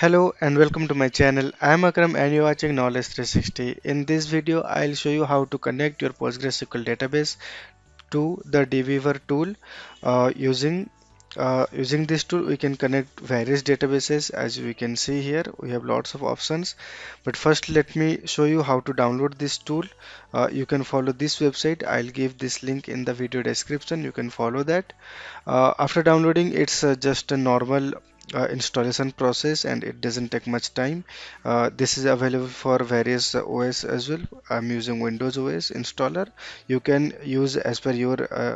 Hello and welcome to my channel. I am Akram and you're watching Knowledge 360. In this video, I'll show you how to connect your PostgreSQL database to the DBeaver tool. Using this tool, we can connect various databases. As we can see here, we have lots of options. But first, let me show you how to download this tool. You can follow this website. I'll give this link in the video description. You can follow that. After downloading, it's just a normal installation process and it doesn't take much time. This is available for various OS as well. I'm using Windows OS installer. You can use as per your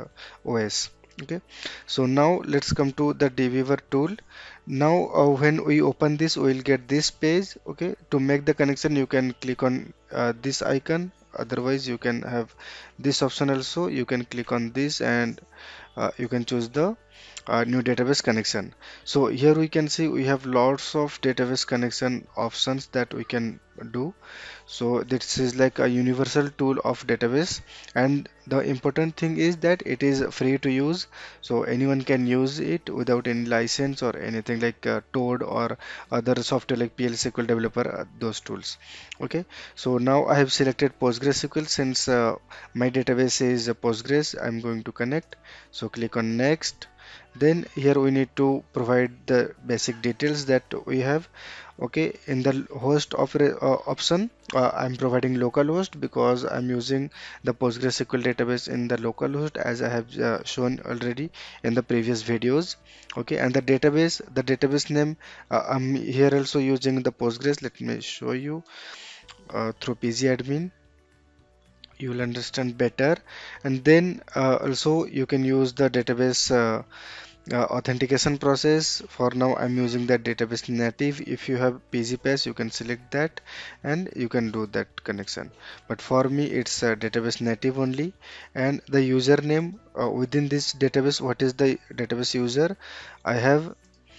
OS. Okay, so now let's come to the DBeaver tool. Now when we open this, we will get this page. Okay, to make the connection, you can click on this icon. Otherwise, you can have this option also. You can click on this and you can choose the new database connection. So here we can see we have lots of database connection options that we can do. So this is like a universal tool of database, and the important thing is that it is free to use, so anyone can use it without any license or anything like Toad or other software like PL/SQL developer, those tools. Okay, so now I have selected PostgreSQL since my database is Postgres. I'm going to connect, so click on next. Then here we need to provide the basic details that we have. Okay, in the host option, I'm providing localhost because I'm using the PostgreSQL database in the localhost, as I have shown already in the previous videos. Okay, and the database name, I'm here also using the Postgres. Let me show you through pgadmin. You will understand better. And then also you can use the database authentication process. For now I'm using that database native. If you have PGPass, you can select that and you can do that connection, but for me it's database native only. And the username within this database, what is the database user? I have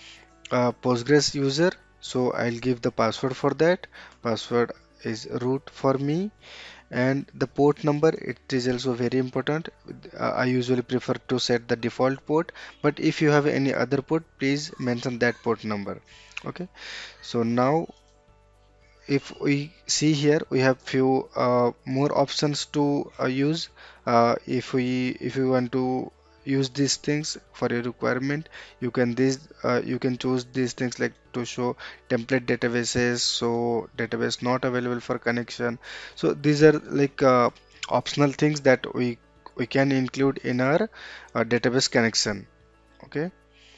Postgres user, so I'll give the password for that. Password is root for me. And the port number, it is also very important. I usually prefer to set the default port, but if you have any other port, please mention that port number. Okay, so now if we see here, we have few more options to use. If we want to use these things for your requirement, you can choose these things like to show template databases, so database not available for connection. So these are like optional things that we can include in our database connection. Okay,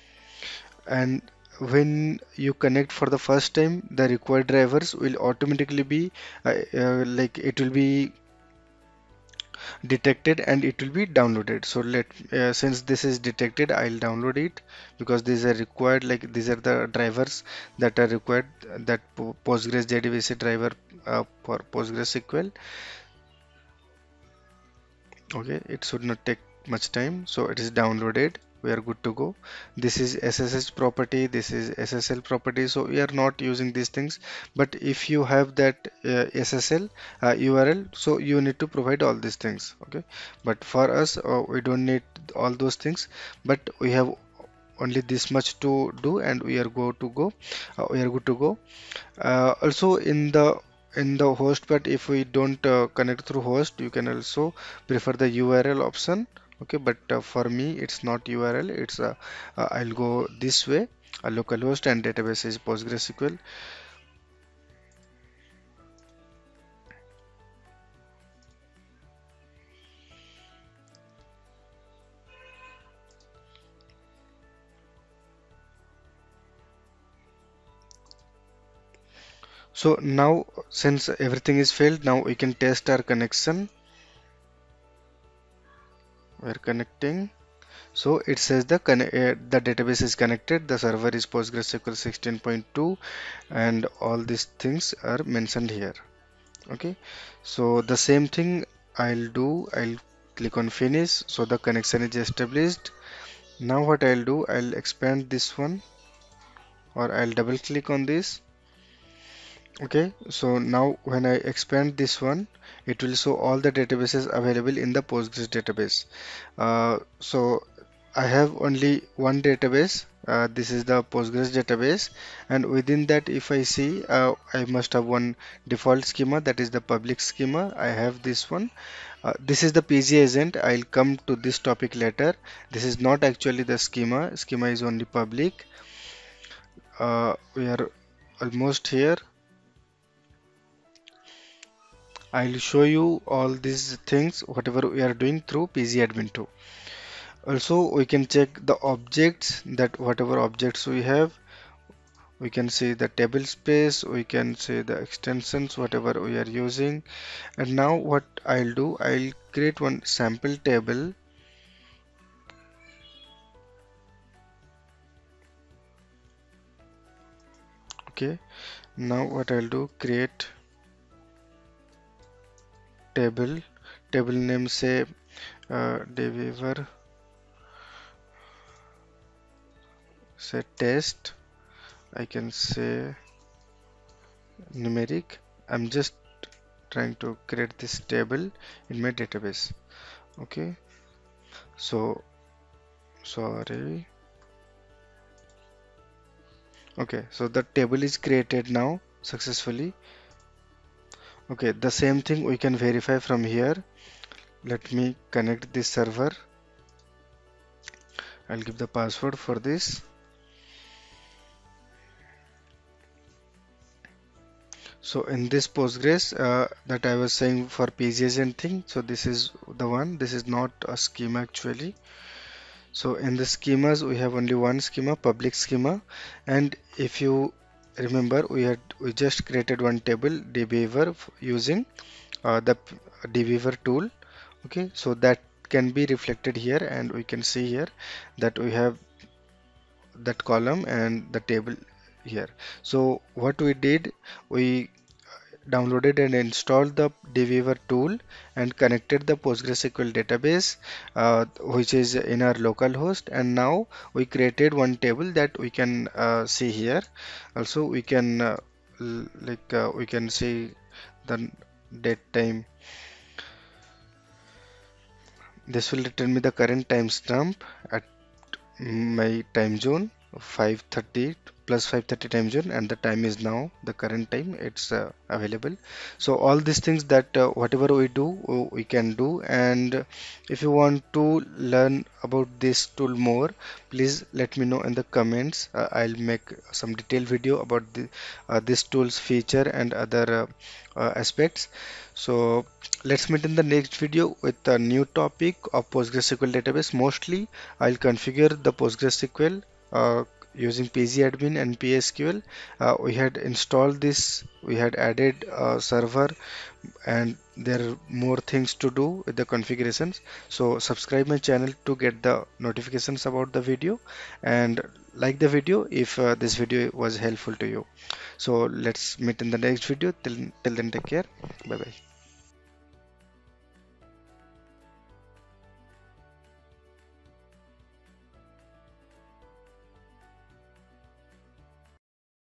and when you connect for the first time, the required drivers will automatically be like it will be detected and it will be downloaded. So since this is detected, I'll download it because these are required, like these are the drivers that are required, that Postgres JDBC driver for PostgreSQL. Okay, it should not take much time, so it is downloaded. We are good to go. This is SSH property, this is SSL property, so we are not using these things. But if you have that SSL URL, so you need to provide all these things. Okay, but for us we don't need all those things, but we have only this much to do and we are we are good to go. Also in the host, but if we don't connect through host, you can also prefer the URL option. Okay, but for me it's not URL, it's I'll go this way. A localhost and database is PostgreSQL. So now since everything is failed, now we can test our connection. We're connecting. So it says the database is connected, the server is PostgreSQL 16.2, and all these things are mentioned here. Okay, so the same thing I'll click on finish, so the connection is established. Now what I'll do, I'll expand this one, or I'll double click on this. Okay, so now when I expand this one, it will show all the databases available in the Postgres database. So I have only one database. This is the Postgres database, and within that, if I see, I must have one default schema, that is the public schema. I have this one. This is the PG agent. I'll come to this topic later. This is not actually the schema. Schema is only public. We are almost here. I'll show you all these things, whatever we are doing through PG admin 2. Also, we can check the objects, that whatever objects we have, we can see the table space, we can see the extensions, whatever we are using. And now what I'll do, I'll create one sample table. Okay, now what I'll do, create table, table name say DBeaver, say test, I can say numeric. I'm just trying to create this table in my database. Okay, so sorry. Okay, so the table is created now successfully. Okay, the same thing we can verify from here. Let me connect this server. I'll give the password for this. So in this Postgres that I was saying for PGs and thing, so this is the one. This is not a schema actually. So in the schemas we have only one schema, public schema, and if you remember we just created one table DBeaver using the DBeaver tool. Okay, so that can be reflected here, and we can see here that we have that column and the table here. So what we did, we downloaded and installed the DBeaver tool and connected the PostgreSQL database which is in our local host, and now we created one table that we can see here. Also we can we can see the date time. This will return me the current timestamp at my time zone 5:30 plus 5:30 time zone, and the time is now the current time it's available. So all these things that whatever we do we can do. And if you want to learn about this tool more, please let me know in the comments. I'll make some detailed video about this tool's feature and other aspects. So let's meet in the next video with a new topic of PostgreSQL database. Mostly I'll configure the PostgreSQL using pgadmin and PSQL. We had installed this, we had added a server, and there are more things to do with the configurations. So subscribe my channel to get the notifications about the video, and like the video if this video was helpful to you. So let's meet in the next video. Till then, take care. Bye bye.